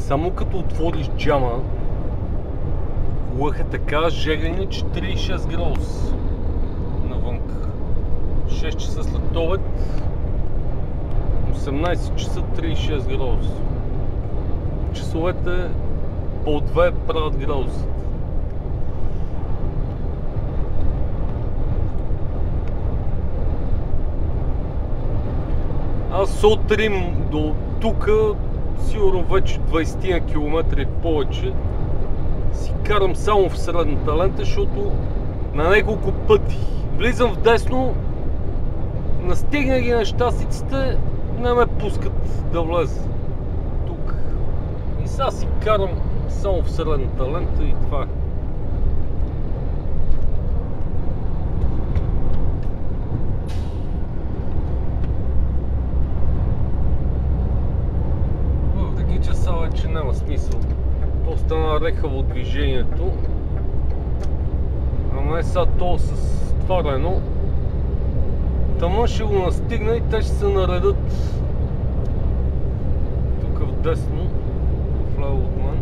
Само като отвориш джама, лъх е така жегани, че 36 градуса навън. 6 часа след обед, 18 часа 36 градуса. Часовете по 2 правят градуса. Аз от Рим до тук, сигурно вече 20 км и повече, си карам само в средната лента, защото на няколко пъти влизам в дясно, настигна ги на щастиците, не ме пускат да влезе тук. И сега си карам само в средната лента и това е. Вече няма смисъл. То стана рехаво движението. Ама е сега то с тварено. Тама ще го настигна и те ще се наредат тук в десно, вляво от мен.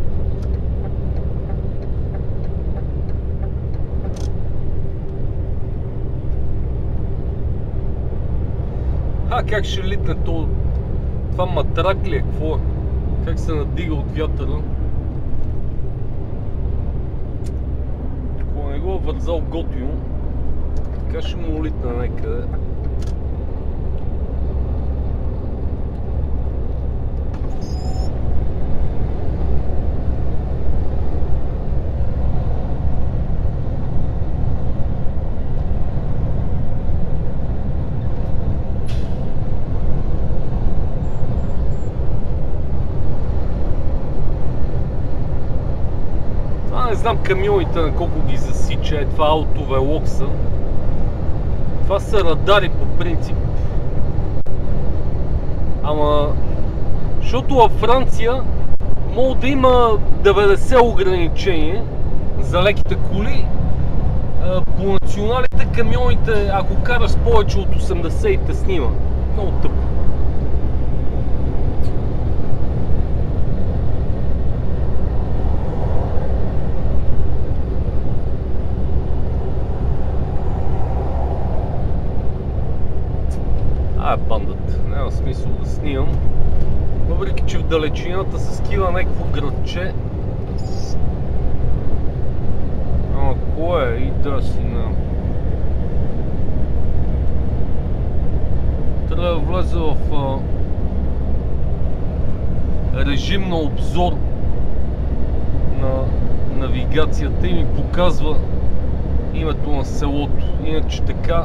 Как ще литне то? Това матрак ли е? Какво е? Как се надига от вятъра. Ако не го е вързал готино, така ще му литна някъде. Не знам камионите на колко ги засича, е това автовелокса. Това са радари по принцип. Ама, защото във Франция може да има 90 ограничения за леките коли. По националите камионите, ако караш повече от 80 и те снима. Много тъпо. Бандата. Няма смисъл да снимам. Въпреки че в далечината се скива някакво градче. Ама кое е? И да си на... Трябва да влезе в режим на обзор на навигацията и ми показва името на селото. Иначе така...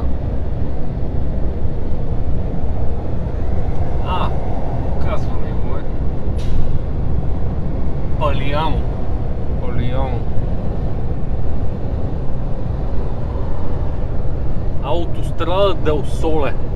Казваме го е. Палиано. Autostrada del Sole.